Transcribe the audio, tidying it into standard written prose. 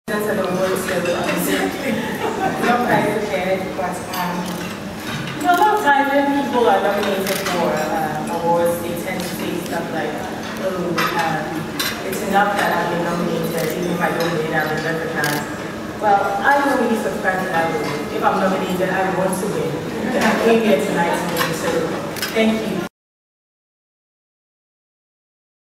That's an award, so not quite prepared, but you know, a lot of times when people are nominated for awards, they tend to say stuff like, oh, it's enough that I've been nominated, even if I don't win, I've been recognized. Well, I don't really subscribe to that rule. If I'm nominated, I want to win. And I came here tonight to win, so thank you.